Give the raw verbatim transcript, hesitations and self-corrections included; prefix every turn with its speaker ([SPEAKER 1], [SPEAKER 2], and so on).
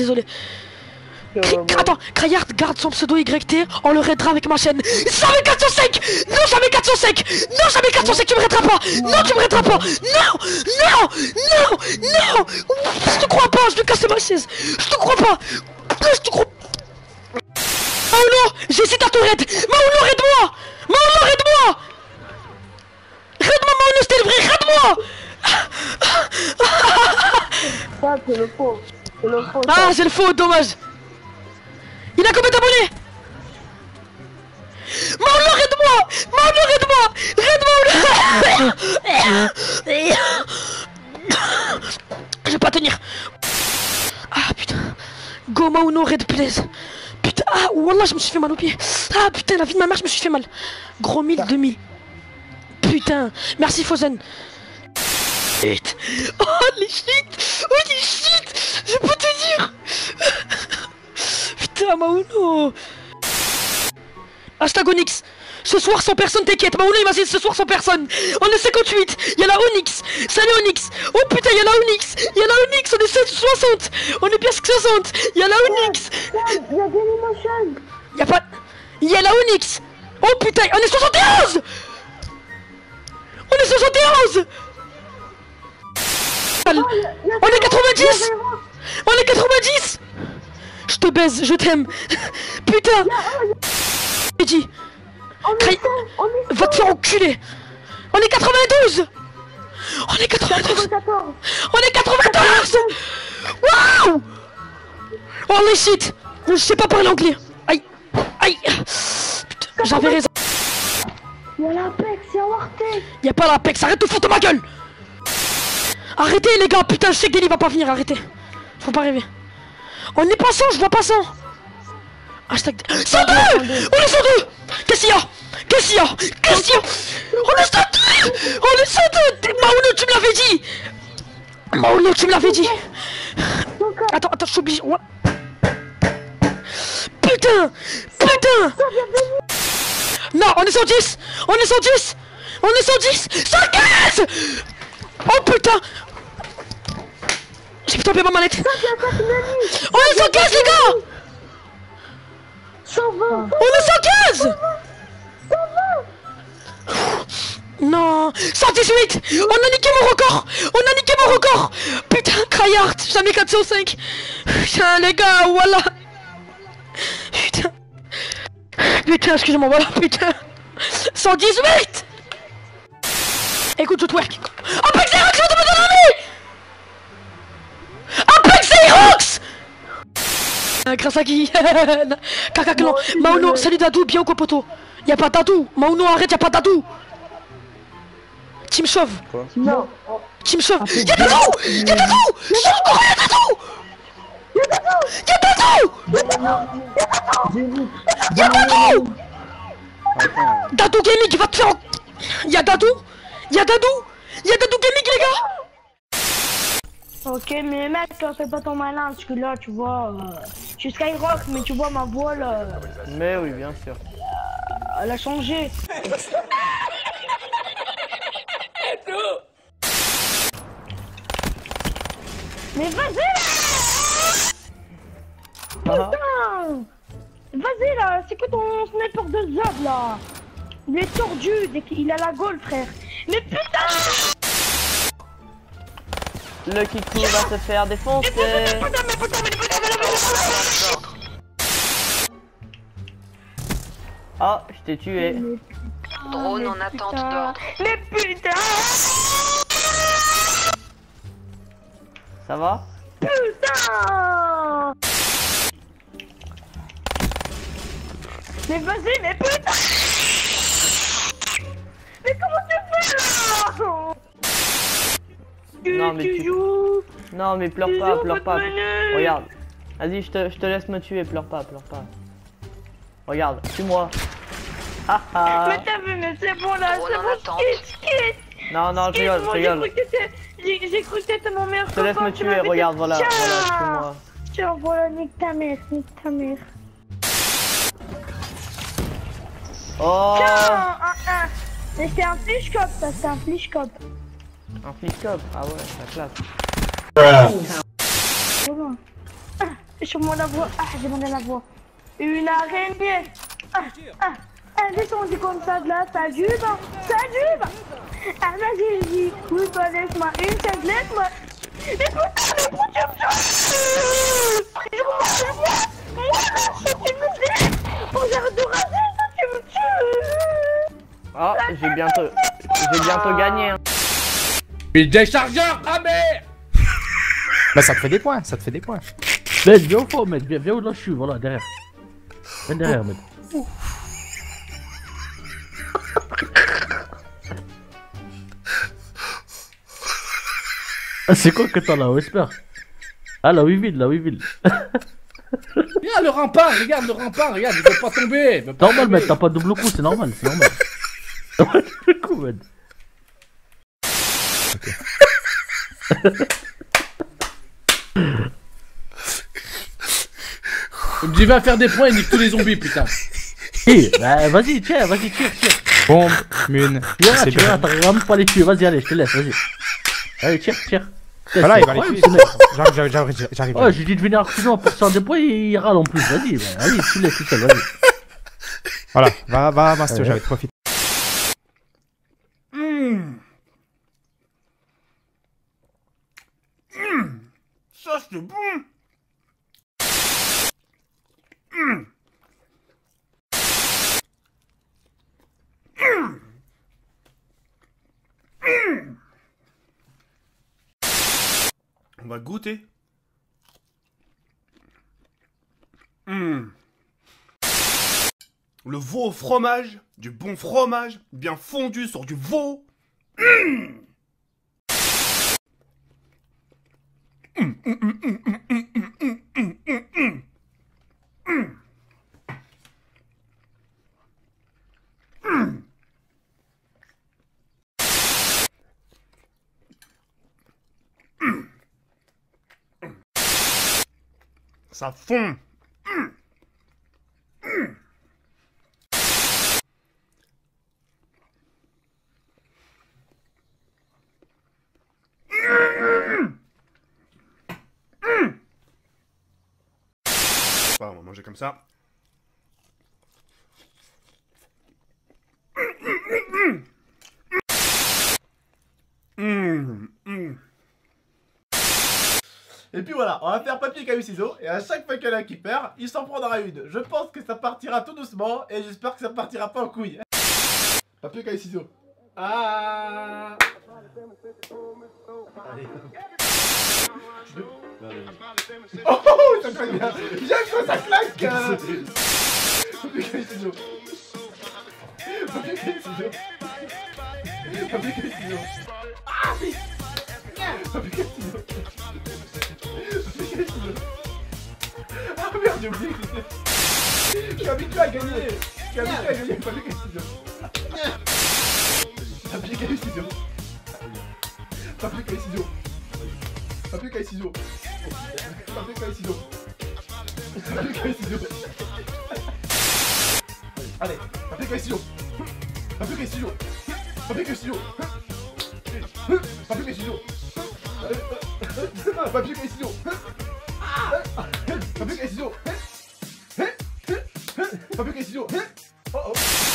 [SPEAKER 1] désolé. Attends, Cryhard garde son pseudo Y T, on le raidera avec ma chaîne. Jamais quatre cent cinq. Non, jamais quatre cent cinq. Non, jamais quatre cent cinq, tu me raideras pas. Non, tu me raideras pas. Non, non, non, non. Je te crois pas, je vais casser ma chaise. Je te crois pas. Je te crois. Maouno, j'hésite à te raid. Maouno, raide-moi. Maouno, raide-moi. Raide-moi, Maouno, c'était le vrai, raide-moi.
[SPEAKER 2] Ça, c'est le faux. C'est le faux.
[SPEAKER 1] Ah, c'est le faux, dommage. Il a combien d'abonnés? Maouno, raide-moi. Maouno, raide-moi. Raide-moi. Je vais pas tenir. Ah putain. Go Maouno, raid please. Putain, ah wallah, je me suis fait mal au pied. Ah putain, la vie de ma mère, je me suis fait mal. Gros mille, demi. Putain, merci Fozen. Shit. Oh les shit. Oh les shit. Je peux te dire. Putain, Maouno. Hashtag Onyx. Ce soir sans personne, t'inquiète. Maouno il m'a dit ce soir sans personne. On est cinquante-huit. Y'a la Onyx. Salut Onyx. Oh putain, y'a la Onyx. Y'a la Onyx. On est soixante. On est bien soixante. Y'a la Onyx.
[SPEAKER 2] Y'a Dailymotion.
[SPEAKER 1] Y'a pas. Y'a la Onyx. Oh putain, on est soixante et onze. On est soixante et onze. On est quatre-vingt-dix. On est quatre-vingt-dix. Je te baise, je t'aime. Putain. J'ai dit. Cry... Va te faire enculer. On est quatre-vingt-douze. On est quatre-vingt-douze. On est quatre-vingt-douze. Waouh. Oh les shit. Je sais pas parler anglais. Aïe. Aïe. Putain, j'avais raison.
[SPEAKER 2] Y'a l'Apex, y'a Wartech.
[SPEAKER 1] Y'a pas l'Apex, arrête de foutre ma gueule. Arrêtez les gars, putain, je sais que Deli va pas venir, arrêtez. Faut pas rêver. On est pas cent, je vois pas cent. Hashtag cent deux. On est cent deux. Qu'est-ce qu'il y a? Qu'est-ce qu'il y a? Qu'est-ce qu'il y a? On est cent deux. On est cent deux. Maouno, tu me l'avais dit. Maouno, tu me l'avais dit. Attends, attends, je suis obligé. Putain. Putain. Non, on est cent dix. On est cent dix. On est cent dix. cent quinze. Oh putain. J'ai tapé ma manette. On est cent quinze les gars.
[SPEAKER 2] cent vingt.
[SPEAKER 1] On est cent quinze. Non, cent dix-huit. On a niqué mon record. On a niqué mon record. Putain, Cryhard, jamais quatre cent cinq. Putain les gars, voilà. Putain. Putain, excusez-moi, voilà, putain. cent dix-huit. Écoute, je twerk. Apex Aerox, je te donne Apex Aerox. Grâce à qui? Caca clan. Maouno, salut Dadou, bien ou quoi poto? Y'a pas Dadou. Maouno, arrête, y'a pas Dadou. Team Chauve.
[SPEAKER 2] Non.
[SPEAKER 1] Team Chauve. Y'a Dadou. Y'a Dadou. Y'a encore y'a Dadou. Y'a Dadou. Y'a Dadou. Dadou Gaming va te faire. Y'a Dadou. Y'a Dadou. Y'a Dadou Gaming les gars.
[SPEAKER 2] Ok, mais mec, fais pas ton malin, parce que là, tu vois, euh, je suis Skyrock, mais tu vois ma voix là.
[SPEAKER 3] Mais oui, bien sûr.
[SPEAKER 2] Euh, elle a changé. Mais vas-y là. Putain. Vas-y là, c'est quoi ton sniper de Zab là? Il est tordu, dès qu'il a la gaule, frère. Mais putain.
[SPEAKER 3] Le Kikou va se faire défoncer. Oh, je t'ai tué.
[SPEAKER 4] Drone en attente d'ordre.
[SPEAKER 2] Mais putain.
[SPEAKER 3] Ça va?
[SPEAKER 2] Putain. Mais vas-y, mais putain. Mais comment tu fais là? Tu,
[SPEAKER 3] non mais
[SPEAKER 2] tu
[SPEAKER 3] tu...
[SPEAKER 2] joues.
[SPEAKER 3] Non mais pleure
[SPEAKER 2] tu
[SPEAKER 3] pas,
[SPEAKER 2] joues
[SPEAKER 3] pleure pas.
[SPEAKER 2] menu.
[SPEAKER 3] Regarde. Vas-y, je te, je te laisse me tuer, pleure pas, pleure pas. Regarde, tue-moi. Haha.
[SPEAKER 2] Mais t'as vu, mais c'est bon là, c'est bon, quitte, quitte.
[SPEAKER 3] Non, non, je rigole, je rigole.
[SPEAKER 2] J'ai cru que t'étais mon meilleur
[SPEAKER 3] Je te laisse
[SPEAKER 2] copain,
[SPEAKER 3] me
[SPEAKER 2] tu
[SPEAKER 3] tuer,
[SPEAKER 2] m'avais dit,
[SPEAKER 3] regarde, voilà,
[SPEAKER 2] tiens.
[SPEAKER 3] voilà, tue-moi.
[SPEAKER 2] Tiens, voilà, nique ta mère, nique ta mère.
[SPEAKER 3] Oh.
[SPEAKER 2] Tiens, un, un. Mais c'est un flish cop, ça, c'est un flish cop.
[SPEAKER 3] Un flish cop, ah ouais, c'est la classe.
[SPEAKER 2] Voilà. Sur-moi la voix. Ah, j'ai demandé la voix. Une araignée. Ah, ah. Elle est descendue comme ça de là, ça juve, ça juve. Ah, vas-y, dis, oui, toi, laisse-moi une seule, laisse-moi. Mais putain, mais pourquoi tu me tues? Moi, ça, tu me tues. Oh, j'arrête de raser, ça, tu me tues.
[SPEAKER 3] Ah, j'ai bientôt, j'ai bientôt gagné. Hein.
[SPEAKER 5] Mais des chargeurs, ah mais.
[SPEAKER 6] Bah ça te fait des points, ça te fait des points.
[SPEAKER 7] Mec, viens au fond, mec, viens, viens où là je suis, voilà, derrière. Viens derrière, mec. Ah, c'est quoi que t'as là, Whisper? Ah, la Weevil, la Weevil.
[SPEAKER 5] Regarde le rempart, regarde le rempart, regarde, il veut pas tomber. Il veut pas
[SPEAKER 7] Normal,
[SPEAKER 5] tomber.
[SPEAKER 7] mec, t'as pas de double coup, c'est normal, c'est normal. T'as pas de double coup, mec.
[SPEAKER 5] Il va faire des points et nique tous les zombies, putain.
[SPEAKER 7] Eh, bah, vas-y, tiens, vas-y, tire, tire.
[SPEAKER 6] Bombe, mune.
[SPEAKER 7] Tu verras,
[SPEAKER 6] c'est
[SPEAKER 7] tu verras,
[SPEAKER 6] bien.
[SPEAKER 7] t'arriveras même pas à les tuer, vas-y, allez, je te laisse, vas-y. Allez, tire, tire. Putain,
[SPEAKER 6] Voilà,
[SPEAKER 7] c'est
[SPEAKER 6] il va les
[SPEAKER 7] incroyable,
[SPEAKER 6] tuer.
[SPEAKER 7] ce mec.
[SPEAKER 6] J'arrive, j'arrive, j'arrive, j'arrive.
[SPEAKER 7] Ouais, j'ai dit de venir sinon pour faire des points, il râle en plus, vas-y, bah, vas-y, tu laisses tout seul, vas-y.
[SPEAKER 6] Voilà, va, va, Masto,
[SPEAKER 7] Ouais.
[SPEAKER 6] j'avais profité.
[SPEAKER 5] Ça c'est bon.
[SPEAKER 8] On va goûter. Mmh. Le veau au fromage, du bon fromage, bien fondu sur du veau. Mmh. Ça fond. Bah, on va manger comme ça. Mmh, mmh.
[SPEAKER 9] Et puis voilà, on va faire papier, caillou, ciseaux, et à chaque fois qu'il y en a qui perd, il s'en prendra une. Je pense que ça partira tout doucement, et j'espère que ça partira pas en couille. Papier, caillou, ciseaux. Ah. Allez. Oh, oh, ça claque bien. J'aime quand ça claque. Papier, caillou, ciseaux. Papier, caillou, ciseaux. Papier, caillou, ciseaux. Ah oui. Papier, caillou, ciseaux. Ah merde, j'ai oublié. Je suis habitué à gagner. Je suis habitué à gagner. Papier, caillou, ciseaux. Papier, caillou, ciseaux. Papier, caillou, ciseaux. Papier, caillou, ciseaux. Papier, caillou, ciseaux. Papier, caillou, ciseaux. Allez, papier, caillou, ciseaux. Papier, caillou, ciseaux. Papier, caillou, ciseaux. Papier, caillou, ciseaux. Papier, caillou, ciseaux. Papier, caillou, ciseaux. Papier, caillou, ciseaux. Oh oh.